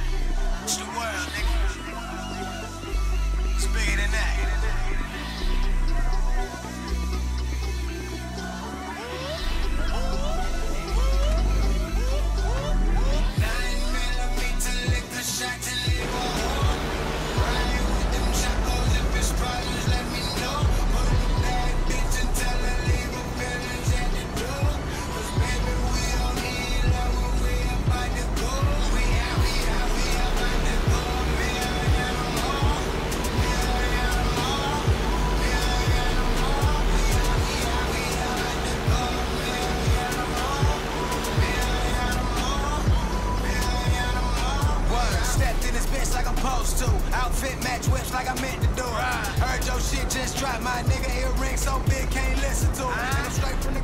It's the world, nigga. It's bigger than that. 9mm liquor shot to leave a hole. Riding with them chacos, if it's problems, let me know. Put a bad bitch and tell her leave her feelings at the door. 'Cause baby, we don't need love when we about to go. We out about to go. Stepped in this bitch like I'm supposed to. Outfit match whips like I meant to do it. Heard your shit just dropped, my nigga. Earring so big, can't listen to it. And I'm straight from the